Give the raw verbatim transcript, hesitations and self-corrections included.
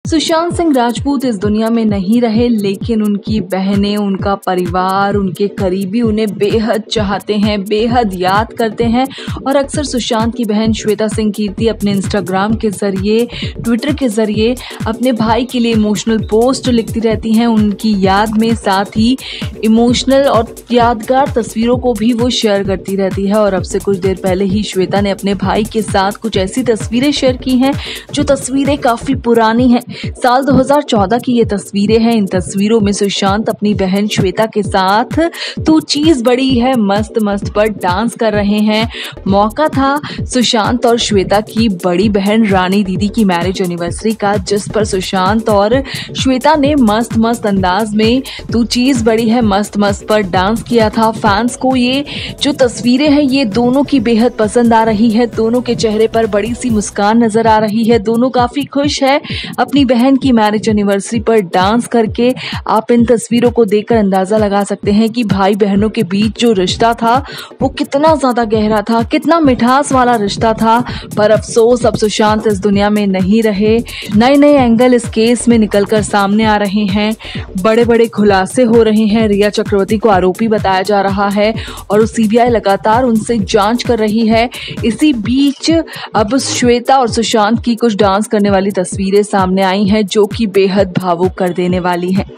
सुशांत सिंह राजपूत इस दुनिया में नहीं रहे, लेकिन उनकी बहनें, उनका परिवार, उनके करीबी उन्हें बेहद चाहते हैं, बेहद याद करते हैं। और अक्सर सुशांत की बहन श्वेता सिंह कीर्ति अपने इंस्टाग्राम के जरिए, ट्विटर के जरिए अपने भाई के लिए इमोशनल पोस्ट लिखती रहती हैं उनकी याद में। साथ ही इमोशनल और यादगार तस्वीरों को भी वो शेयर करती रहती है। और अब से कुछ देर पहले ही श्वेता ने अपने भाई के साथ कुछ ऐसी तस्वीरें शेयर की हैं जो तस्वीरें काफी पुरानी हैं। साल दो हज़ार चौदह की ये तस्वीरें हैं। इन तस्वीरों में सुशांत अपनी बहन श्वेता के साथ तू चीज बड़ी है मस्त मस्त पर डांस कर रहे हैं। मौका था सुशांत और श्वेता की बड़ी बहन रानी दीदी की मैरिज एनिवर्सरी का, जिस पर सुशांत और श्वेता ने मस्त मस्त अंदाज में तू चीज बड़ी है मस्त मस्त पर डांस किया था। फैंस को ये जो तस्वीरें हैं ये दोनों की बेहद पसंद आ रही है। दोनों के चेहरे पर बड़ी सी मुस्कान नजर आ रही है। दोनों काफी खुश है अपनी बहन की मैरिज एनिवर्सरी पर डांस करके। आप इन तस्वीरों को देखकर अंदाजा लगा सकते हैं कि भाई बहनों के बीच जो रिश्ता था वो कितना ज्यादा गहरा था, कितना मिठास वाला रिश्ता था। पर अफसोस अब सुशांत इस दुनिया में नहीं रहे। नए नए एंगल इस केस में निकलकर सामने आ रहे हैं, बड़े बड़े खुलासे हो रहे हैं। रिया चक्रवर्ती को आरोपी बताया जा रहा है और सीबीआई लगातार उनसे जांच कर रही है। इसी बीच अब श्वेता और सुशांत की कुछ डांस करने वाली तस्वीरें सामने आई हैं जो कि बेहद भावुक कर देने वाली हैं।